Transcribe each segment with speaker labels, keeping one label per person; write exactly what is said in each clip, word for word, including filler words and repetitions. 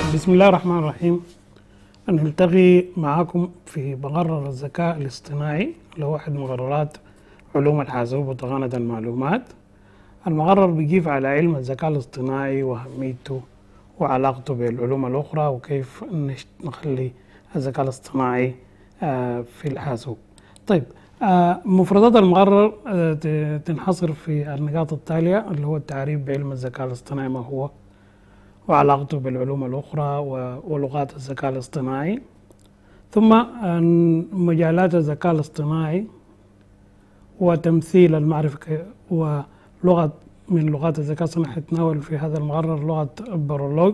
Speaker 1: بسم الله الرحمن الرحيم. نلتقي معكم في مقرر الذكاء الاصطناعي اللي هو أحد مقررات علوم الحاسوب وتقنية المعلومات. المقرر بيجيب على علم الذكاء الاصطناعي وأهميته وعلاقته بالعلوم الأخرى وكيف نخلي الذكاء الاصطناعي في الحاسوب. طيب، مفردات المقرر تنحصر في النقاط التالية اللي هو التعريف بعلم الذكاء الاصطناعي ما هو، وعلاقته بالعلوم الأخرى ولغات الذكاء الاصطناعي، ثم مجالات الذكاء الاصطناعي وتمثيل المعرفة ولغة من لغات الذكاء الاصطناعي تتناول في هذا المقرر لغة برولوج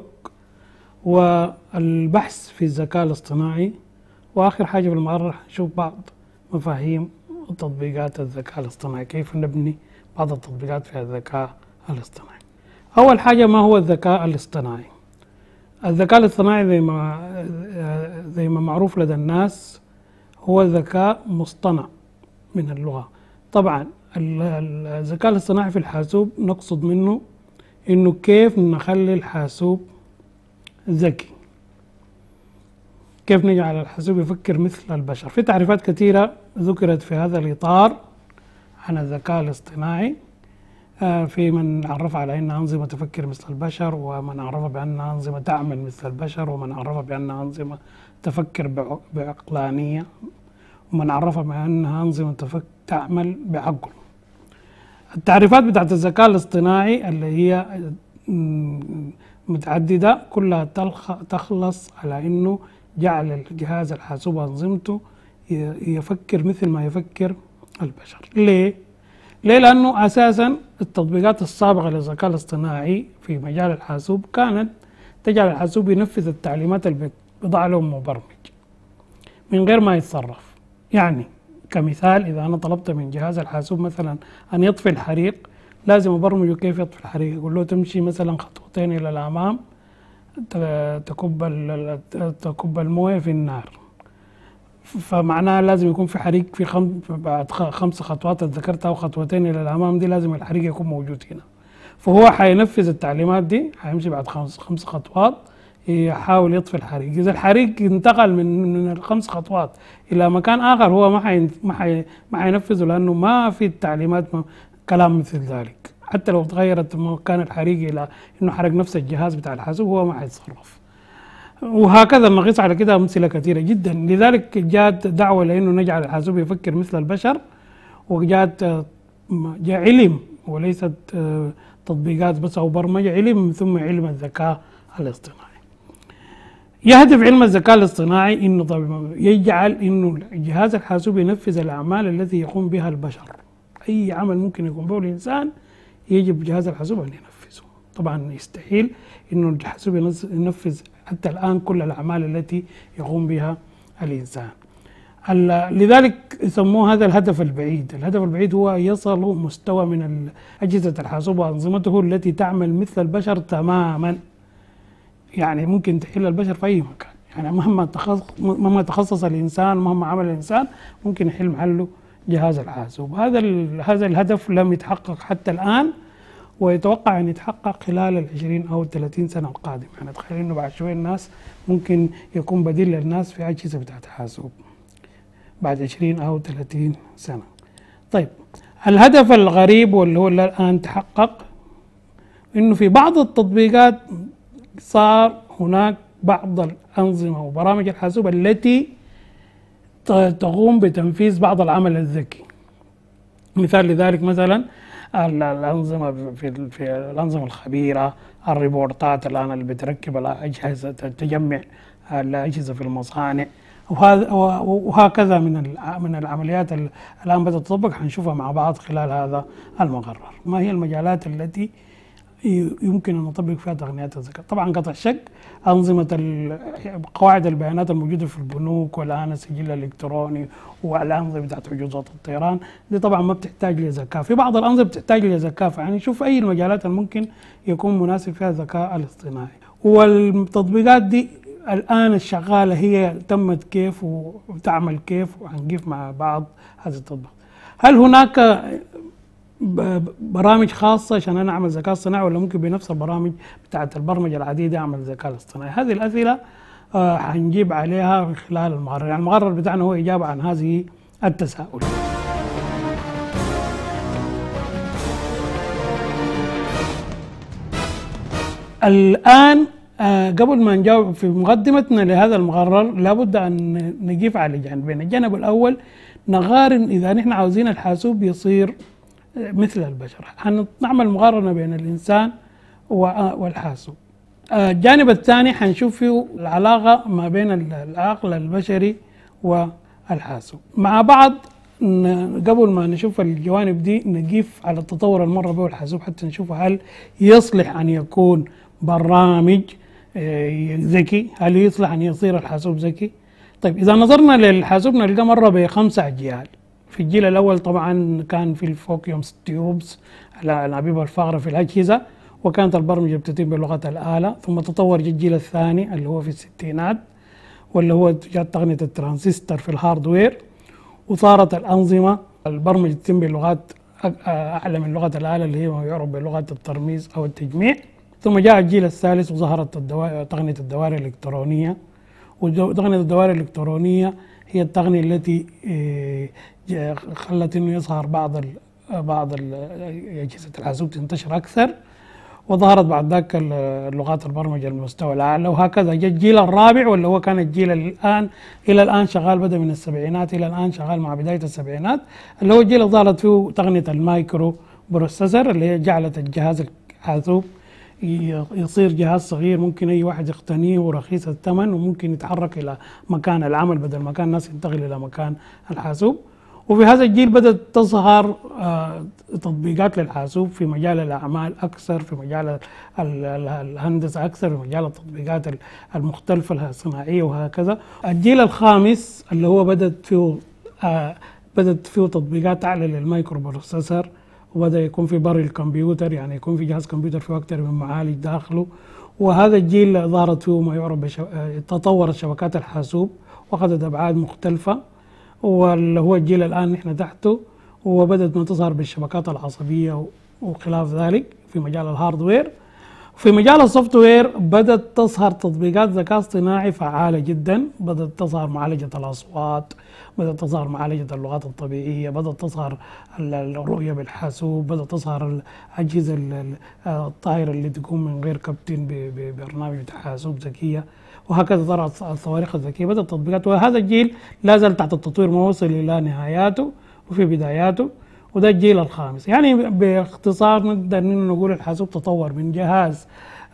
Speaker 1: والبحث في الذكاء الاصطناعي، وآخر حاجة في المقرر نشوف بعض مفاهيم وتطبيقات الذكاء الاصطناعي، كيف نبني بعض التطبيقات في الذكاء الاصطناعي. أول حاجة، ما هو الذكاء الاصطناعي؟ الذكاء الاصطناعي زي ما زي ما معروف لدى الناس هو ذكاء مصطنع من اللغة. طبعا الذكاء الاصطناعي في الحاسوب نقصد منه إنه كيف نخلي الحاسوب ذكي، كيف نجعل الحاسوب يفكر مثل البشر. في تعريفات كثيرة ذكرت في هذا الإطار عن الذكاء الاصطناعي، في من عرف على أنها أنظمة تفكر مثل البشر، ومن عرف بأنها أنظمة تعمل مثل البشر، ومن عرف بأنها أنظمة تفكر بعقلانية، ومن عرف بأنها أنظمة تفكر تعمل بعقل. التعريفات بتاعت الذكاء الاصطناعي اللي هي متعددة كلها تخلص على أنه جعل الجهاز الحاسوب أنظمته يفكر مثل ما يفكر البشر. ليه؟ ليه؟ لأنه أساسا التطبيقات السابقة للذكاء الاصطناعي في مجال الحاسوب كانت تجعل الحاسوب ينفذ التعليمات اللي بيضع له مبرمج من غير ما يتصرف. يعني كمثال، إذا أنا طلبت من جهاز الحاسوب مثلا أن يطفي الحريق، لازم أبرمجه كيف يطفي الحريق. يقول له تمشي مثلا خطوتين إلى الأمام تكب تكب المويه في النار، فمعناها لازم يكون في حريق في خم... بعد خمس خطوات ذكرتها وخطوتين الى الامام دي لازم الحريق يكون موجود هنا. فهو حينفذ التعليمات دي، حيمشي بعد خمس خمس خطوات يحاول يطفي الحريق. اذا الحريق انتقل من من الخمس خطوات الى مكان اخر هو ما حي... ما حي... ما حينفذه، لانه ما في التعليمات ما... كلام مثل ذلك. حتى لو تغيرت مكان الحريق الى انه حرق نفس الجهاز بتاع الحاسوب هو ما حيتصرف. وهكذا نقيس على كده أمثلة كثيرة جدا. لذلك جاءت دعوة لأنه نجعل الحاسوب يفكر مثل البشر، وجاءت جاء علم وليست تطبيقات بس أو برمجة، علم ثم علم الذكاء الاصطناعي. يهدف علم الذكاء الاصطناعي إنه يجعل إنه جهاز الحاسوب ينفذ الأعمال التي يقوم بها البشر. أي عمل ممكن يقوم به الإنسان يجب جهاز الحاسوب أن ينفذه. طبعا يستحيل إنه الحاسوب ينفذ حتى الآن كل الأعمال التي يقوم بها الإنسان. لذلك يسموه هذا الهدف البعيد. الهدف البعيد هو يصل مستوى من أجهزة الحاسوب وأنظمته التي تعمل مثل البشر تماما، يعني ممكن تحل البشر في أي مكان. يعني مهما تخصص مهما تخصص الإنسان مهما عمل الإنسان ممكن يحل محله جهاز الحاسوب. هذا هذا الهدف لم يتحقق حتى الآن، ويتوقع أن يتحقق خلال العشرين أو الثلاثين سنة القادمة. يعني تخيل إنه بعد شوية الناس ممكن يكون بديل للناس في أجهزة بتاعت حاسوب بعد عشرين أو ثلاثين سنة. طيب، الهدف الغريب واللي هو الآن تحقق إنه في بعض التطبيقات صار هناك بعض الأنظمة وبرامج الحاسوب التي تقوم بتنفيذ بعض العمل الذكي. مثال لذلك مثلا الأنظمة في في الأنظمة الخبيرة، الريبورتات الآن اللي بتركب الأجهزة تجمع الأجهزة في المصانع، وهذا وهكذا من من العمليات الآن بدأت تطبق، حنشوفها مع بعض خلال هذا المقرر. ما هي المجالات التي يمكن أن نطبق فيها تقنيات الذكاء؟ طبعا قطع الشك، أنظمة قواعد البيانات الموجودة في البنوك، والآن السجل الإلكتروني، والأنظمة بتاعت حجوزات الطيران، دي طبعا ما بتحتاج لذكاء. في بعض الأنظمة بتحتاج لذكاء، يعني نشوف أي المجالات الممكن يكون مناسب فيها الذكاء الاصطناعي. والتطبيقات دي الآن الشغالة هي تمت كيف وتعمل كيف، وهنقيف مع بعض هذه التطبيقات. هل هناك برامج خاصة عشان أنا أعمل ذكاء اصطناعي، ولا ممكن بنفس البرامج بتاعة البرمجة العديدة أعمل ذكاء اصطناعي؟ هذه الأسئلة آه حنجيب عليها من خلال المقرر. يعني المقرر بتاعنا هو إجابة عن هذه التساؤل. الآن آه قبل ما نجاوب في مقدمتنا لهذا المقرر لابد أن نقف على جانبين. الجانب الأول نقارن إذا نحن عاوزين الحاسوب يصير مثل البشر، حنعمل مقارنة بين الإنسان والحاسوب. الجانب الثاني حنشوف فيه العلاقة ما بين العقل البشري والحاسوب مع بعض. قبل ما نشوف الجوانب دي نقيف على التطور المر به الحاسوب حتى نشوف هل يصلح أن يكون برامج ذكي، هل يصلح أن يصير الحاسوب ذكي. طيب إذا نظرنا للحاسوب نلقى مرة بخمسة أجيال. في الجيل الأول طبعا كان في الفوكيوم تيوبس، الأنابيب الفارغة في الأجهزة، وكانت البرمجة بتتم بلغة الآلة. ثم تطور الجيل الثاني اللي هو في الستينات، واللي هو جاءت تقنية الترانزستور في الهاردوير، وصارت الأنظمة البرمجة تتم بلغات أعلى من لغة الآلة اللي هي ما يعرف بلغة الترميز أو التجميع. ثم جاء الجيل الثالث وظهرت تقنية الدوائر الإلكترونية. وتقنية الدوائر الإلكترونية هي التقنية التي خلت إنه يظهر بعض بعض أجهزة الحاسوب تنتشر أكثر، وظهرت بعد ذاك اللغات البرمجة المستوى الأعلى. وهكذا جاء الجيل الرابع واللي هو كان الجيل الآن إلى الآن شغال، بدأ من السبعينات إلى الآن شغال مع بداية السبعينات، اللي هو الجيل اللي ظهرت فيه تقنية المايكرو بروسيسور، اللي هي جعلت الجهاز الحاسوب يصير جهاز صغير ممكن أي واحد يقتنيه ورخيص الثمن، وممكن يتحرك إلى مكان العمل بدل ما كان الناس ينتقل إلى مكان الحاسوب. وفي هذا الجيل بدأت تظهر تطبيقات للحاسوب في مجال الأعمال أكثر، في مجال الهندسة أكثر، في مجال التطبيقات المختلفة الصناعية وهكذا. الجيل الخامس اللي هو بدأت فيه بدأت فيه تطبيقات أعلى للمايكرو بروسيسور، وبدأ يكون في بر الكمبيوتر، يعني يكون في جهاز كمبيوتر فيه أكثر من معالج داخله. وهذا الجيل ظهرت فيه ما يعرف بشو... تطورت شبكات الحاسوب وأخذت أبعاد مختلفة، واللي هو الجيل الآن نحن تحته، وبدأت ما تظهر بالشبكات العصبية وخلاف ذلك في مجال الهاردوير. في مجال السوفت وير بدأت تظهر تطبيقات ذكاء اصطناعي فعالة جدا، بدأت تظهر معالجة الأصوات، بدأت تظهر معالجة اللغات الطبيعية، بدأت تظهر الرؤية بالحاسوب، بدأت تظهر الأجهزة الطائرة اللي تقوم من غير كابتن ببرنامج حاسوب ذكية، وهكذا ظهرت الصواريخ الذكية، بدأت التطبيقات. وهذا الجيل لا زال تحت التطوير، ما وصل إلى نهاياته وفي بداياته، وده الجيل الخامس. يعني باختصار نقدر نقول الحاسوب تطور من جهاز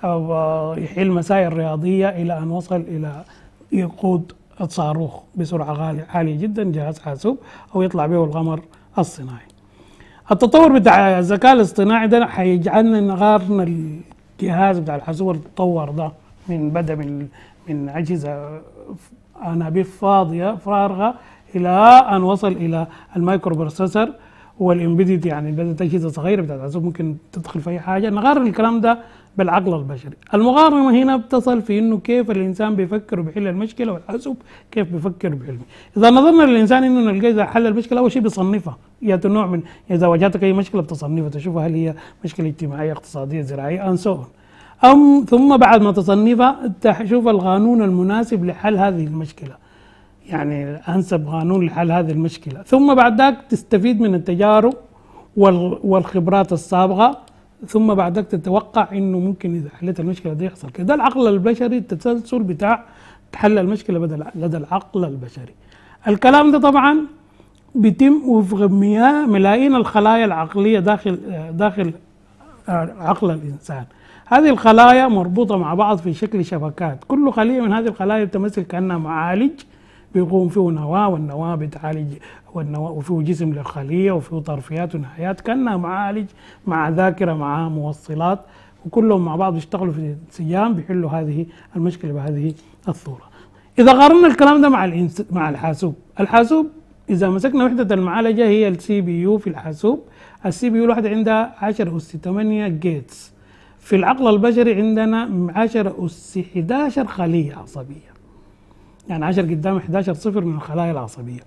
Speaker 1: يحل مسائل رياضية إلى أن وصل إلى يقود الصاروخ بسرعة عالية جدا، جهاز حاسوب، أو يطلع به القمر الصناعي. التطور بتاع الذكاء الاصطناعي ده حيجعلنا نقارن الجهاز بتاع الحاسوب المتطور ده من بدأ من من أجهزة أنابيب فاضية فارغة إلى أن وصل إلى المايكرو بروسيسور والإمبيدد، يعني بدأت أجهزة صغيرة بتاعت الحاسوب ممكن تدخل في أي حاجة. نقارن الكلام ده بالعقل البشري. المقارنة هنا بتصل في إنه كيف الإنسان بيفكر وبيحل المشكلة، والحاسوب كيف بيفكر وبيحل. إذا نظرنا للإنسان إنه نلقى إذا حل المشكلة أول شيء بيصنفها، هي نوع من إذا واجهتك أي مشكلة بتصنفها، تشوفها هل هي مشكلة اجتماعية اقتصادية زراعية أن سو أم ثم بعد ما تصنفها تشوف القانون المناسب لحل هذه المشكلة، يعني أنسب قانون لحل هذه المشكلة. ثم بعد ذلك تستفيد من التجارب والخبرات السابقة، ثم بعد ذلك تتوقع إنه ممكن إذا حلت المشكلة دي يحصل كده. العقل البشري التسلسل بتاع حل المشكلة بدل لدى العقل البشري. الكلام ده طبعا بيتم وفق ملايين الخلايا العقلية داخل داخل عقل الإنسان. هذه الخلايا مربوطة مع بعض في شكل شبكات، كل خلية من هذه الخلايا تمثل كأنها معالج بيقوم فيه نواة، والنواة بتعالج، والنواة وفيه جسم للخلية، وفيه طرفيات ونهايات، كأنها معالج مع ذاكرة مع موصلات، وكلهم مع بعض يشتغلوا في انسجام بيحلوا هذه المشكلة بهذه الصورة. إذا قارنا الكلام ده مع الإنس... مع الحاسوب، الحاسوب إذا مسكنا وحدة المعالجة هي السي بي يو في الحاسوب، السي بي يو الواحدة عندها عشرة أس ثمانية جيتس. في العقل البشري عندنا عشرة أس إحدى عشر خلية عصبية، يعني عشرة قدام إحدى عشر صفر من الخلايا العصبية.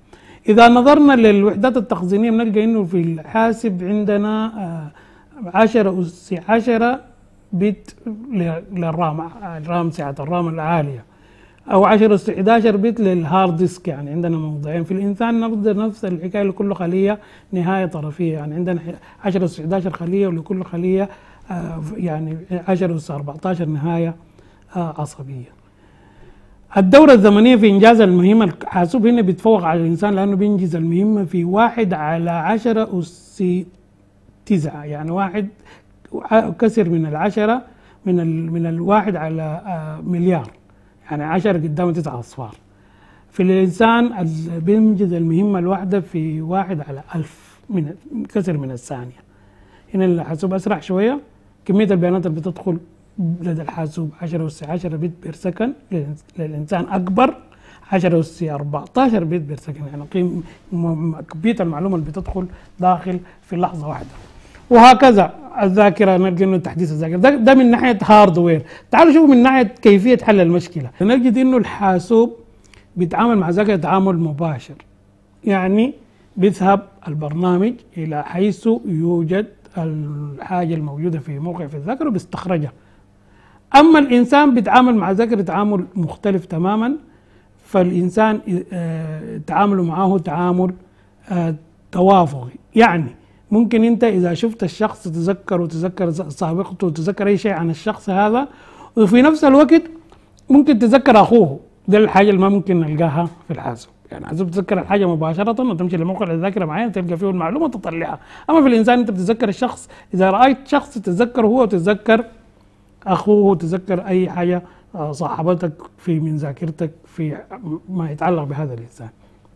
Speaker 1: إذا نظرنا للوحدات التخزينية بنلقى إنه في الحاسب عندنا عشرة أس عشرة بت للرام، الرام سعة الرام العالية، أو عشرة أس إحدى عشر بت للهارد ديسك. يعني عندنا موضعين. في الإنسان نقدر نفس الحكاية لكل خلية نهاية طرفية، يعني عندنا عشرة أس إحدى عشر خلية، ولكل خلية يعني عشرة أس أربعة عشر نهاية عصبية. الدورة الزمنية في إنجاز المهمة، الحاسوب هنا بيتفوق على الإنسان لأنه بينجز المهمة في واحد على عشرة أس تسعة، يعني واحد كسر من العشرة من ال من الواحد على مليار، يعني عشرة قدامه تسعة أصفار. في الإنسان بينجز المهمة الواحدة في واحد على ألف من كسر من الثانية. هنا الحاسوب أسرع شوية. كمية البيانات اللي بتدخل لدى الحاسوب عشرة أس عشرة بت بير سكند، للإنسان أكبر عشرة أس أربعة عشر بت بير سكند، يعني قيم كمية المعلومة اللي بتدخل داخل في لحظة واحدة. وهكذا الذاكرة نلقى إنه تحديث الذاكرة ده, ده من ناحية هاردوير. تعالوا شوفوا من ناحية كيفية حل المشكلة. نجد إنه الحاسوب بيتعامل مع ذاكرة تعامل مباشر، يعني بيذهب البرنامج إلى حيث يوجد الحاجة الموجودة في موقع في الذاكرة وبيستخرجها. أما الإنسان بيتعامل مع ذاكرة تعامل مختلف تماما. فالإنسان تعامله معه تعامل توافقي، يعني ممكن أنت إذا شفت الشخص تتذكر وتذكر سابقته وتذكر أي شيء عن الشخص هذا، وفي نفس الوقت ممكن تذكر أخوه. ده الحاجة اللي ما ممكن نلقاها في الحاسوب، يعني حاسوب تتذكر الحاجة مباشرة وتمشي لموقع الذاكرة معين تلقى فيه المعلومة وتطلعها. أما في الإنسان أنت بتتذكر الشخص، إذا رأيت شخص تتذكر هو وتتذكر أخوه وتذكر أي حاجة صاحبتك في من ذاكرتك في ما يتعلق بهذا الإنسان.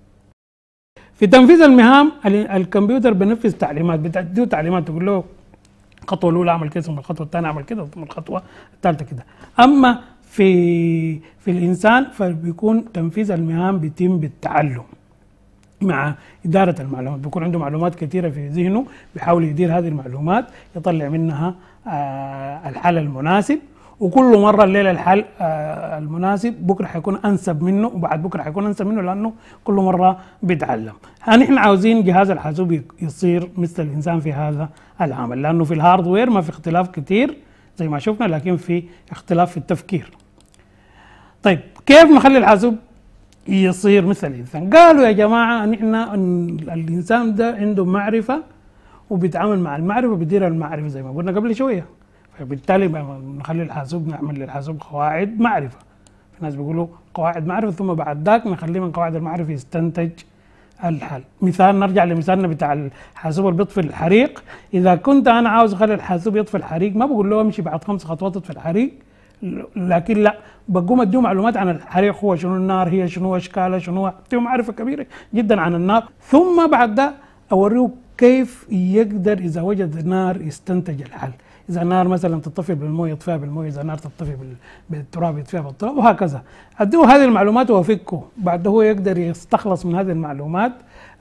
Speaker 1: في تنفيذ المهام الكمبيوتر بنفذ تعليمات، بتديه تعليمات تقول له الخطوة الأولى أعمل كذا، ثم الخطوة الثانية أعمل كذا، ثم الخطوة الثالثة كذا. أما في في الإنسان فبيكون تنفيذ المهام بيتم بالتعلم مع إدارة المعلومات. بيكون عنده معلومات كثيرة في ذهنه، بيحاول يدير هذه المعلومات يطلع منها آه الحل المناسب، وكل مرة الليلة الحل آه المناسب بكرة حيكون أنسب منه، وبعد بكرة حيكون أنسب منه، لأنه كل مرة بيتعلم. نحن عاوزين جهاز الحاسوب يصير مثل الإنسان في هذا العمل، لأنه في الهاردوير ما في اختلاف كثير زي ما شفنا، لكن في اختلاف في التفكير. طيب كيف نخلي الحاسوب يصير مثل الإنسان؟ قالوا يا جماعة نحن الإنسان ده عنده معرفة وبيتعامل مع المعرفة وبيدير المعرفة زي ما قلنا قبل شوية، فبالتالي نخلي الحاسوب نعمل للحاسوب قواعد معرفة. في ناس بيقولوا قواعد معرفة ثم بعد ذاك نخليه من قواعد المعرفة يستنتج الحل. مثال، نرجع لمثالنا بتاع الحاسوب اللي بيطفي الحريق. إذا كنت أنا عاوز أخلي الحاسوب يطفي الحريق، ما بقول له امشي بعد خمس خطوات تطفي الحريق، لكن لا، بقوم اديه معلومات عن الحريق، هو شنو النار، هي شنو اشكالها، شنو اديه معرفه كبيره جدا عن النار، ثم بعد ده اوريه كيف يقدر اذا وجد نار يستنتج الحل. اذا النار مثلا تطفي بالمويه يطفيها بالمويه، اذا النار تطفي بالتراب يطفيها بالتراب، وهكذا. اديه هذه المعلومات وافكه، بعد هو يقدر يستخلص من هذه المعلومات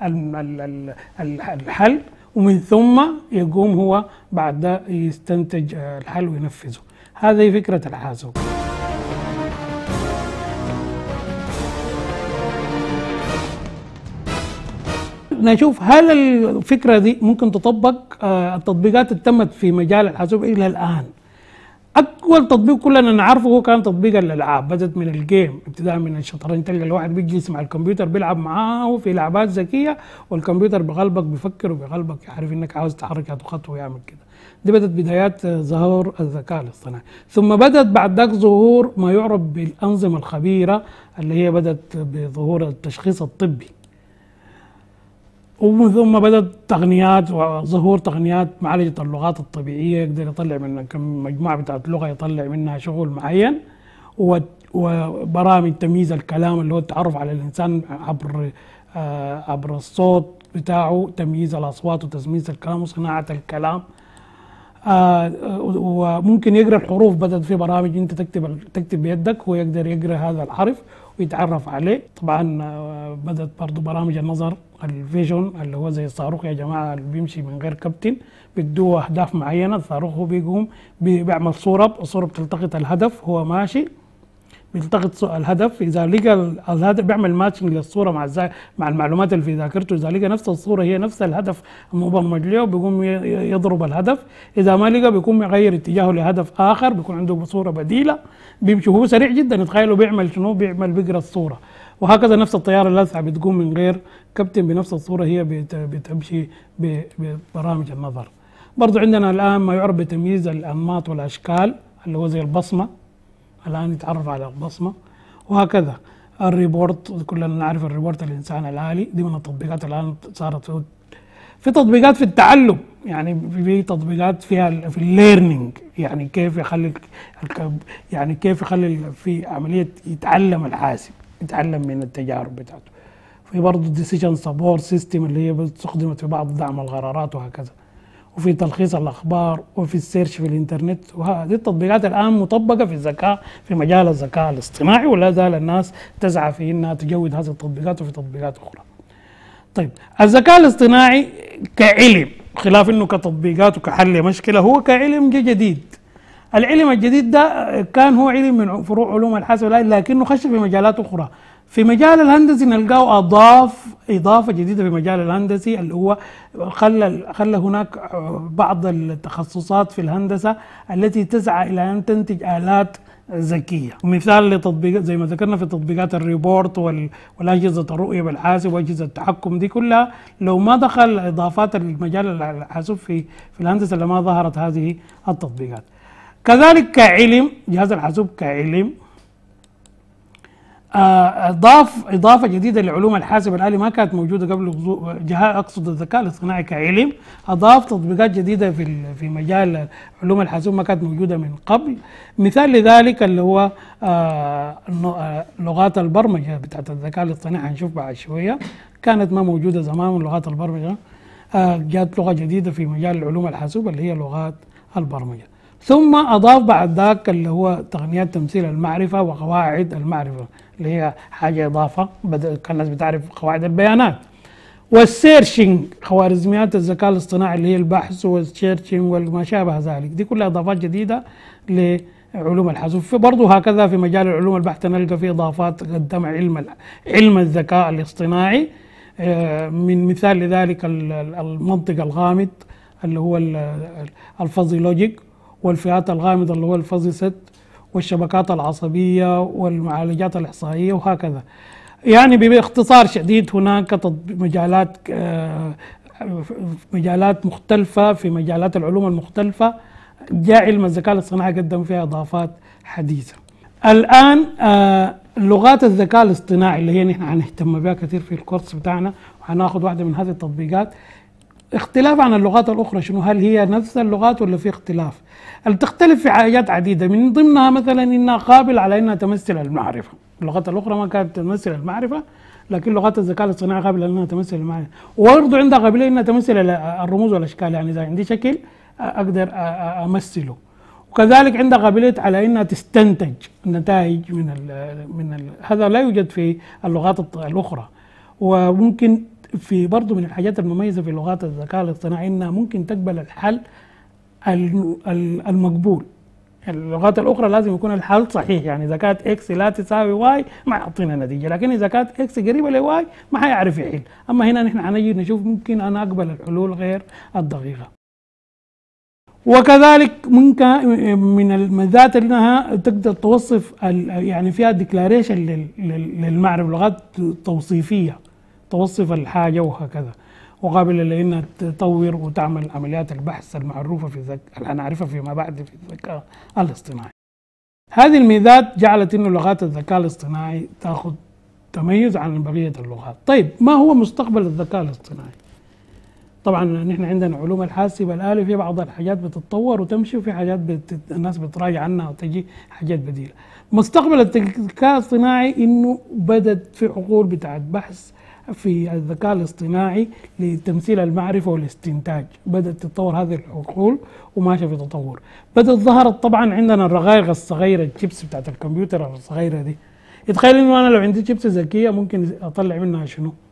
Speaker 1: الحل، ومن ثم يقوم هو بعد ده يستنتج الحل وينفذه. هذه فكرة الحاسوب. نشوف هل الفكرة دي ممكن تطبق. التطبيقات اللي تمت في مجال الحاسوب إلى الآن، أول تطبيق كلنا نعرفه هو كان تطبيق الألعاب. بدأت من الجيم، ابتداء من الشطرنج، تلقى الواحد بيجلس مع الكمبيوتر بيلعب معاه في لعبات ذكية، والكمبيوتر بقلبك بيفكر وبقلبك يعرف إنك عاوز تحرك هذه خطوة ويعمل كده. دي بدأت بدايات ظهور الذكاء الاصطناعي. ثم بدأت بعد ذاك ظهور ما يعرف بالأنظمة الخبيرة، اللي هي بدأت بظهور التشخيص الطبي. ومن ثم بدأت تقنيات وظهور تقنيات معالجة اللغات الطبيعية، يقدر يطلع من كم مجموعة بتاعت لغة يطلع منها شغل معين، وبرامج تمييز الكلام اللي هو التعرف على الإنسان عبر عبر الصوت بتاعه، تمييز الأصوات وتمييز الكلام وصناعة الكلام. آه وممكن يقرا الحروف، بدأت في برامج انت تكتب تكتب بيدك هو يقدر يقرا هذا الحرف ويتعرف عليه. طبعا آه بدأت برضه برامج النظر الفيجن اللي هو زي الصاروخ يا جماعه اللي بيمشي من غير كابتن، بدوه اهداف معينه، الصاروخ هو بيقوم بيعمل صوره، الصوره بتلتقط الهدف هو ماشي، بيلتقط الهدف، اذا لقى الهدف بيعمل ماتشنج للصوره مع مع المعلومات اللي في ذاكرته، اذا لقى نفس الصوره هي نفس الهدف المبرمج له بيقوم يضرب الهدف، اذا ما لقى بيقوم يغير اتجاهه لهدف اخر، بيكون عنده صوره بديله بيمشي. هو سريع جدا، تخيلوا بيعمل شنو؟ بيعمل بيقرا الصوره. وهكذا نفس الطياره اللاسعه بتقوم من غير كابتن بنفس الصوره، هي بتمشي ببرامج النظر. برضو عندنا الان ما يعرف بتمييز الانماط والاشكال اللي هو زي البصمه، الان يتعرف على البصمه. وهكذا الريبورت، كلنا نعرف الريبورت الانسان الالي، دي من التطبيقات الان صارت في في تطبيقات في التعلم، يعني في تطبيقات فيها في الليرنينج، يعني كيف يخلي يعني كيف يخلي في عمليه يتعلم الحاسب، يتعلم من التجارب بتاعته. في برضه ديسيجن سبورت سيستم اللي هي استخدمت في بعض دعم القرارات وهكذا، وفي تلخيص الاخبار، وفي السيرش في الانترنت. وهذه التطبيقات الان مطبقه في الذكاء في مجال الذكاء الاصطناعي، ولا زال الناس تسعى في انها تجود هذه التطبيقات وفي تطبيقات اخرى. طيب الذكاء الاصطناعي كعلم، خلاف انه كتطبيقات وكحل مشكله، هو كعلم جديد. العلم الجديد ده كان هو علم من فروع علوم الحاسب، لكنه خش في مجالات اخرى. في مجال الهندسي نلقاه اضاف اضافه جديده في مجال الهندسي، اللي هو خلى خلى هناك بعض التخصصات في الهندسه التي تسعى الى ان تنتج الات ذكيه. مثال لتطبيقات زي ما ذكرنا في تطبيقات الريبورت والاجهزه الرؤيه بالحاسب واجهزه التحكم، دي كلها لو ما دخل اضافات المجال الحاسب في في الهندسه لما ظهرت هذه التطبيقات. كذلك كعلم، جهاز الحاسوب كعلم اضاف اضافه جديده لعلوم الحاسب الالي ما كانت موجوده قبل. جهاز اقصد الذكاء الاصطناعي كعلم اضاف تطبيقات جديده في في مجال علوم الحاسوب ما كانت موجوده من قبل. مثال لذلك اللي هو لغات البرمجه بتاعت الذكاء الاصطناعي، هنشوف بعد شويه، كانت ما موجوده زمان من لغات البرمجه. جاءت لغه جديده في مجال علوم الحاسوب اللي هي لغات البرمجه. ثم اضاف بعد ذاك اللي هو تقنيات تمثيل المعرفه وقواعد المعرفه، اللي هي حاجه اضافه، بدل كان الناس بتعرف قواعد البيانات. والسيرشنج، خوارزميات الذكاء الاصطناعي اللي هي البحث والسيرشنج وما شابه ذلك، دي كلها اضافات جديده لعلوم الحاسوب. برضه هكذا في مجال العلوم البحث نلقى في اضافات قدمها علم علم الذكاء الاصطناعي. من مثال لذلك المنطق الغامض اللي هو الفازي لوجيك، والفئات الغامضة اللي هو الفازي ست، والشبكات العصبية والمعالجات الإحصائية وهكذا. يعني باختصار شديد هناك مجالات مجالات مختلفة في مجالات العلوم المختلفة جاء علم الذكاء الاصطناعي قدم فيها إضافات حديثة. الآن لغات الذكاء الاصطناعي اللي هي نحن هنهتم بها كثير في الكورس بتاعنا، وهناخذ واحدة من هذه التطبيقات. اختلاف عن اللغات الأخرى شنو؟ هل هي نفس اللغات ولا في اختلاف؟ تختلف في حاجات عديدة، من ضمنها مثلا إنها قابلة على إنها تمثل المعرفة. اللغات الأخرى ما كانت تمثل المعرفة، لكن لغات الذكاء الاصطناعي قابلة إنها تمثل المعرفة. وبرضه عندها قابلية إنها تمثل الرموز والأشكال، يعني إذا عندي شكل أقدر أمثله. وكذلك عندها قابلية على إنها تستنتج نتائج من ال من ال هذا لا يوجد في اللغات الأخرى. وممكن في برضه من الحاجات المميزة في لغات الذكاء الاصطناعي إنها ممكن تقبل الحل المقبول. اللغات الأخرى لازم يكون الحل صحيح، يعني إذا كانت إكس لا تساوي واي ما يعطينا نتيجة، لكن إذا كانت إكس قريبة لواي ما حيعرف يحل. أما هنا نحن حنجي نشوف ممكن أنا أقبل الحلول غير الدقيقة. وكذلك ممكن من الميزات انها تقدر توصف يعني فيها ديكلاريشن للمعرفة، لغات توصيفية توصف الحاجة وهكذا، وقابلة لأنها تطور وتعمل عمليات البحث المعروفة في الذكاء هنعرفها فيما بعد في الذكاء الاصطناعي. هذه الميزات جعلت إنه لغات الذكاء الاصطناعي تأخذ تميز عن بقية اللغات. طيب ما هو مستقبل الذكاء الاصطناعي؟ طبعا نحن عندنا علوم الحاسب الآلي في بعض الحاجات بتتطور وتمشي، وفي حاجات بت... الناس بتراجع عنها وتجي حاجات بديلة. مستقبل الذكاء الاصطناعي إنه بدت في عقول بتاعت بحث في الذكاء الاصطناعي لتمثيل المعرفة والاستنتاج، بدأت تتطور هذه العقول وماشية في تطور. بدأت ظهرت طبعا عندنا الرقائق الصغيرة، الشيبس بتاعت الكمبيوتر الصغيرة دي. يتخيل انه انا لو عندي شيبس ذكية ممكن اطلع منها شنو؟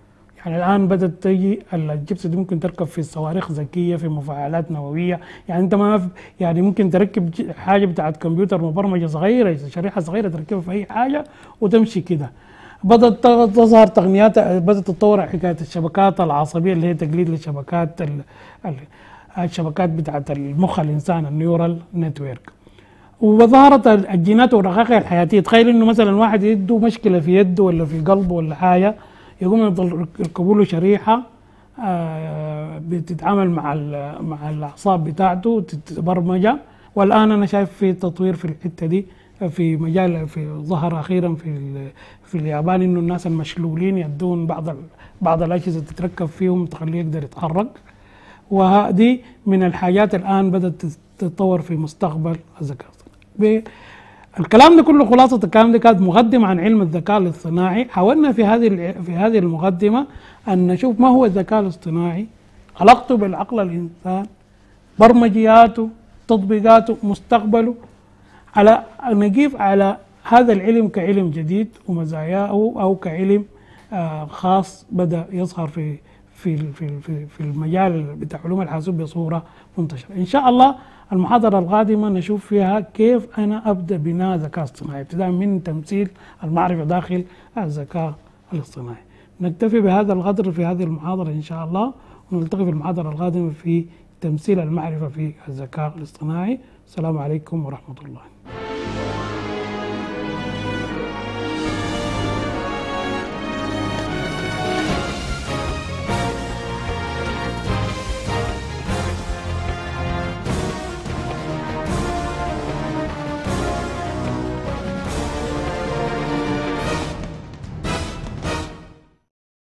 Speaker 1: يعني الان بدات تجي الجبسه دي ممكن تركب في صواريخ ذكيه، في مفاعلات نوويه، يعني انت ما في يعني ممكن تركب حاجه بتاعت كمبيوتر مبرمجه صغيره، شريحه صغيره تركبها في اي حاجه وتمشي كده. بدات تظهر تقنيات، بدات تتطور حكايه الشبكات العصبيه اللي هي تقليد للشبكات ال... الشبكات بتاعت المخ الانسان، النيورال نتورك. وظهرت الجينات والرقائق الحياتيه. تخيل انه مثلا واحد يده مشكله في يده ولا في قلبه ولا حاجه، يقوم يفضل يركبوا له شريحه آه بتتعامل مع مع الاعصاب بتاعته تتبرمج. والان انا شايف في تطوير في الحته دي في مجال، في ظهر اخيرا في في اليابان انه الناس المشلولين يدون بعض بعض الاجهزه تتركب فيهم تخليه يقدر يتحرك. وهذه من الحاجات الان بدات تتطور في مستقبل الذكاء الاصطناعي. الكلام ده كله، خلاصه الكلام ده كانت مقدمه عن علم الذكاء الاصطناعي. حاولنا في هذه في هذه المقدمه ان نشوف ما هو الذكاء الاصطناعي، علاقته بالعقل الانسان، برمجياته، تطبيقاته، مستقبله، على نقيف على هذا العلم كعلم جديد ومزاياه، او كعلم خاص بدا يظهر في في في في في المجال بتاع علوم الحاسوب بصوره منتشره. ان شاء الله المحاضره القادمه نشوف فيها كيف انا ابدا بناء ذكاء اصطناعي، ابتداء من تمثيل المعرفه داخل الذكاء الاصطناعي. نكتفي بهذا القدر في هذه المحاضره ان شاء الله، ونلتقي في المحاضره القادمه في تمثيل المعرفه في الذكاء الاصطناعي. السلام عليكم ورحمه الله.